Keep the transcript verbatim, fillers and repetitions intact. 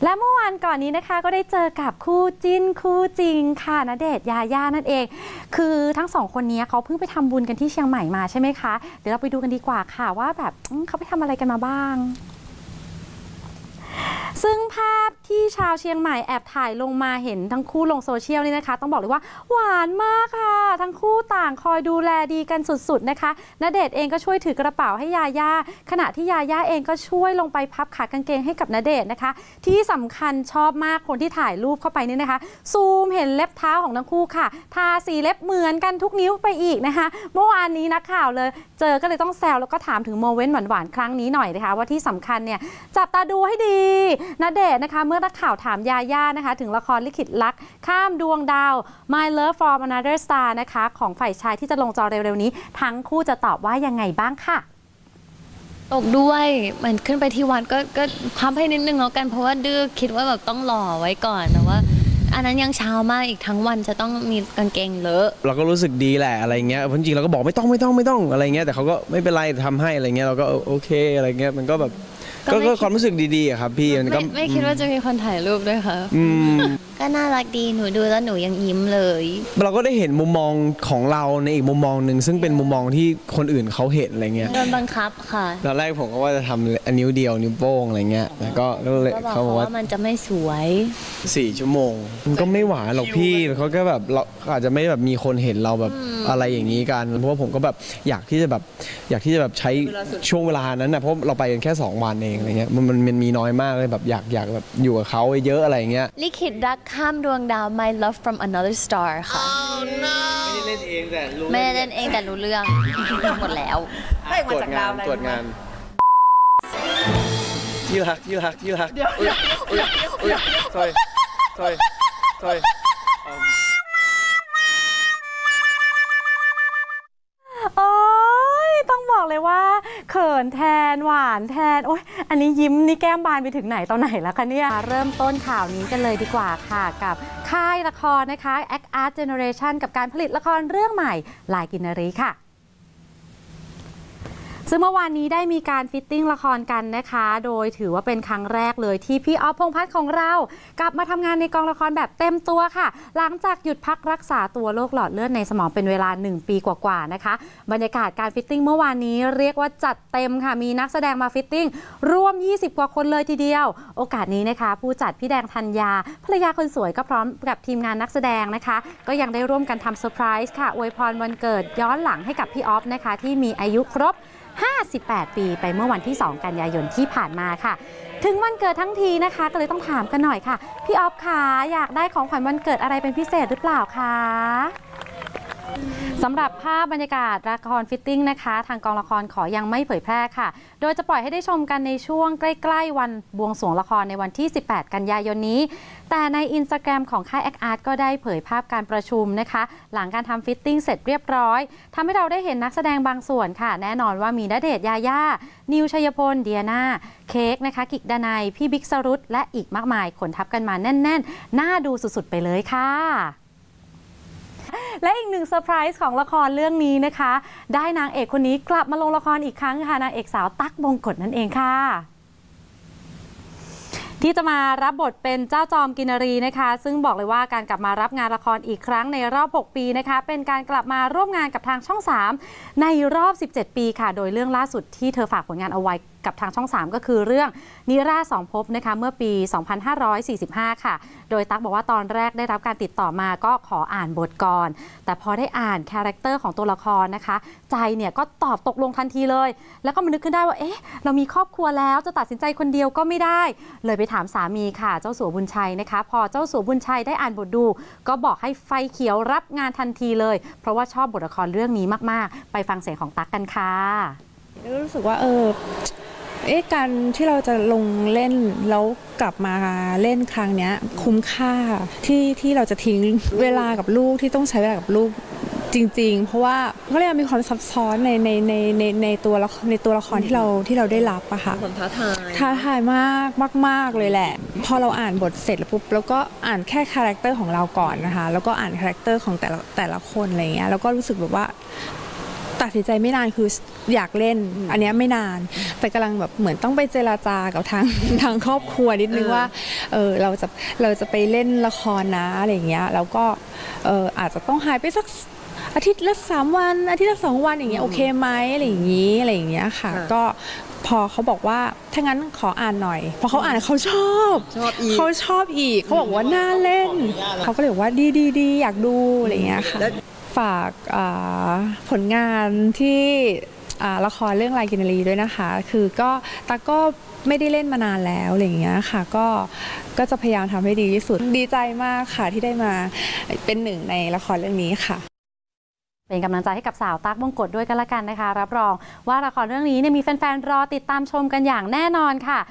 และเมื่อวานก่อนนี้นะคะก็ได้เจอกับคู่จิ้นคู่จริงค่ะณเดชน์ยาย่านั่นเองคือทั้งสองคนนี้เขาเพิ่งไปทำบุญกันที่เชียงใหม่มาใช่ไหมคะเดี๋ยวเราไปดูกันดีกว่าค่ะว่าแบบเขาไปทำอะไรกันมาบ้างซึ่งภาพที่ชาวเชียงใหม่แอบถ่ายลงมาเห็นทั้งคู่ลงโซเชียลนี่นะคะต้องบอกเลยว่าหวานมากค่ะทั้งคู่ต่างคอยดูแลดีกันสุดๆนะคะณเดชน์เองก็ช่วยถือกระเป๋าให้ยาย่าขณะที่ยาย่าเองก็ช่วยลงไปพับขากางเกงให้กับณเดชน์นะคะที่สำคัญชอบมากคนที่ถ่ายรูปเข้าไปนี่นะคะซูมเห็นเล็บเท้าของทั้งคู่ค่ะทาสีเล็บเหมือนกันทุกนิ้วไปอีกนะคะเมื่อวานนี้นักข่าวเลยเจอก็เลยต้องแซวแล้วก็ถามถึงโมเมนต์หวานๆครั้งนี้หน่อยนะคะว่าที่สำคัญเนี่ยจับตาดูให้ดีณเดชน์นะคะเมื่อนักข่าวถามยาย่านะคะถึงละครลิขิตรักข้ามดวงดาว My Love from Another Star นะคะของฝ่ายชายที่จะลงจอเร็วๆนี้ทั้งคู่จะตอบว่ายังไงบ้างค่ะตกด้วยมันขึ้นไปที่วัดก็ก็พับให้นิดนึงแล้วกันเพราะว่าดื้อคิดว่าแบบต้องรอไว้ก่อนแต่ว่าอันนั้นยังเช้ามากอีกทั้งวันจะต้องมีกางเกงเลอะเราก็รู้สึกดีแหละอะไรเงี้ยจริงๆเราก็บอกไม่ต้องไม่ต้องไม่ต้องอะไรเงี้ยแต่เขาก็ไม่เป็นไรทำให้อะไรเงี้ยเราก็โอเคอะไรเงี้ยมันก็แบบก็ความรู้สึกดีๆอะครับพี่มันก็ไม่คิดว่าจะมีคนถ่ายรูปด้วยค่ะก็น่ารักดีหนูดูแล้วหนูยังยิ้มเลยเราก็ได้เห็นมุมมองของเราในอีกมุมมองหนึ่งซึ่งเป็นมุมมองที่คนอื่นเขาเห็นอะไรเงี้ยโดนบังคับค่ะตอนแรกผมก็ว่าจะทำอันนิ้วเดียวนิ้วโป้งอะไรเงี้ยแต่ก็เขาบอกว่ามันจะไม่สวยสี่ชั่วโมงมันก็ไม่หวานหรอกพี่เขาก็แบบเราอาจจะไม่แบบมีคนเห็นเราแบบอะไรอย่างนี้กันเพราะว่าผมก็แบบอยากที่จะแบบอยากที่จะแบบใช้ช่วงเวลานั้นนะเพราะเราไปกันแค่สองวันเองอะไรเงี้ยมันมันมีน้อยมากเลยแบบอยากอยากแบบอยู่กับเขาเยอะอะไรเงี้ยลิขิตรักข้ามดวงดาว My Love from Another Star ค่ะไม่ได้เล่นเองแต่รู้ไม่ได้เล่นเองแต่รู้เรื่องหมดแล้วตรวจงานตรวจงานยืดหักยืดหักยืดหักอุ้ยอุ้ยอุ้ย sorry sorry sorry โอ้ยต้องบอกเลยว่าเขินแทนหวานแทนโอ้ยอันนี้ยิ้มนี่แก้มบานไปถึงไหนตอนไหนแล้วคะเนี่ยเริ่มต้นข่าวนี้กันเลยดีกว่าค่ะกับค่ายละครนะคะ Act Art Generation กับการผลิตละครเรื่องใหม่ลายกินนารีค่ะซึ่งเมื่อวานนี้ได้มีการฟิตติ้งละครกันนะคะโดยถือว่าเป็นครั้งแรกเลยที่พี่อ๊อฟ พงษ์พัฒน์ของเรากลับมาทำงานในกองละครแบบเต็มตัวค่ะหลังจากหยุดพักรักษาตัวโรคหลอดเลือดในสมองเป็นเวลาหนึ่งปีกว่าๆนะคะบรรยากาศการฟิตติ้งเมื่อวานนี้เรียกว่าจัดเต็มค่ะมีนักแสดงมาฟิตติ้งร่วมยี่สิบกว่าคนเลยทีเดียวโอกาสนี้นะคะผู้จัดพี่แดงธัญญาภรรยาคนสวยก็พร้อมกับทีมงานนักแสดงนะคะก็ยังได้ร่วมกันทำเซอร์ไพรส์ค่ะอวยพรวันเกิดย้อนหลังให้กับพี่อ๊อฟนะคะที่มีอายุครบห้าสิบแปดปีไปเมื่อวันที่สองกันยายนที่ผ่านมาค่ะถึงวันเกิดทั้งทีนะคะก็เลยต้องถามกันหน่อยค่ะพี่อ๊อฟคะอยากได้ของขวัญวันเกิดอะไรเป็นพิเศษหรือเปล่าคะสำหรับภาพบรรยากาศละครฟิตติ้งนะคะทางกองละครขอยังไม่เผยแพร่ค่ะโดยจะปล่อยให้ได้ชมกันในช่วงใกล้ๆวันบวงสรวงละครในวันที่สิบแปดกันยายนนี้แต่ใน อินสตาแกรม ของค่าย Act Art ก็ได้เผยภาพการประชุมนะคะหลังการทำฟิตติ้งเสร็จเรียบร้อยทำให้เราได้เห็นนักแสดงบางส่วนค่ะแน่นอนว่ามีณเดชน์ยาย่านิวชัยพลเดียนาเค้กนะคะกิกดานัยพี่บิ๊กสรุตและอีกมากมายขนทับกันมาแน่นๆน่าดูสุดๆไปเลยค่ะและอีกหนึ่งเซอร์ไพรส์ของละครเรื่องนี้นะคะได้นางเอกคนนี้กลับมาลงละครอีกครั้งค่ะนางเอกสาวตั๊กบงกฎนั่นเองค่ะที่จะมารับบทเป็นเจ้าจอมกินนารีนะคะซึ่งบอกเลยว่าการกลับมารับงานละครอีกครั้งในรอบหกปีนะคะเป็นการกลับมาร่วมงานกับทางช่องสามในรอบสิบเจ็ดปีค่ะโดยเรื่องล่าสุดที่เธอฝากผลงานเอาไว้กับทางช่องสามก็คือเรื่องนิราศสองภพนะคะเมื่อปีสองพันห้าร้อยสี่สิบห้าค่ะโดยตั๊กบอกว่าตอนแรกได้รับการติดต่อมาก็ขออ่านบทก่อนแต่พอได้อ่านคาแรคเตอร์ของตัวละครนะคะใจเนี่ยก็ตอบตกลงทันทีเลยแล้วก็มานึกขึ้นได้ว่าเอ๊ะเรามีครอบครัวแล้วจะตัดสินใจคนเดียวก็ไม่ได้เลยไปถามสามีค่ะเจ้าสัวบุญชัยนะคะพอเจ้าสัวบุญชัยได้อ่านบทดูก็บอกให้ไฟเขียวรับงานทันทีเลยเพราะว่าชอบบทละครเรื่องนี้มากๆไปฟังเสียงของตั๊กกันค่ะรู้สึกว่าเออเอ๊ะการที่เราจะลงเล่นแล้วกลับมาเล่นครั้งนี้คุ้มค่าที่ที่เราจะทิ้งเวลากับลูกที่ต้องใช้เวลากับลูกจริงๆเพราะว่าก็เลยมีความซับซ้อนในในในในในตัวละครในตัวละครที่เราที่เราได้รับอะค่ะท้าทายท้าทายมากมากๆเลยแหละพอเราอ่านบทเสร็จแล้วปุ๊บแล้วก็อ่านแค่คาแรคเตอร์ของเราก่อนนะคะแล้วก็อ่านคาแรคเตอร์ของแต่ละแต่ละคนอะไรเงี้ยแล้วก็รู้สึกแบบว่าตัดสินใจไม่นานคืออยากเล่นอันเนี้ยไม่นานแต่กำลังแบบเหมือนต้องไปเจราจากับทาง ทางครอบครัวนิดนึงว่าเออเราจะเราจะไปเล่นละครนะอะไรอย่างเงี้ยแล้วก็เอออาจจะต้องหายไปสักอาทิตย์ละสามวันอาทิตย์ละสองวันอย่างเงี้ยโอเคไหมอะไรอย่างงี้อะไรอย่างเงี้ยค่ะก็พอเขาบอกว่าถ้างั้นขออ่านหน่อยพอเขาอ่านเขาชอบเขาชอบอีกเขาบอกว่าน่าเล่นเขาก็เลยบอกว่าดีดีดีอยากดูอะไรอย่างเงี้ยค่ะฝากผลงานที่ละครเรื่องลายกินรีด้วยนะคะคือก็ตาก็ไม่ได้เล่นมานานแล้วอะไรอย่างเงี้ยค่ะก็ก็จะพยายามทำให้ดีที่สุดดีใจมากค่ะที่ได้มาเป็นหนึ่งในละครเรื่องนี้ค่ะเป็นกำลังใจให้กับสาวตั๊กบงกฎด้วยกันละกันนะคะรับรองว่าละครเรื่องนี้เนี่ยมีแฟนๆรอติดตามชมกันอย่างแน่นอนค่ะ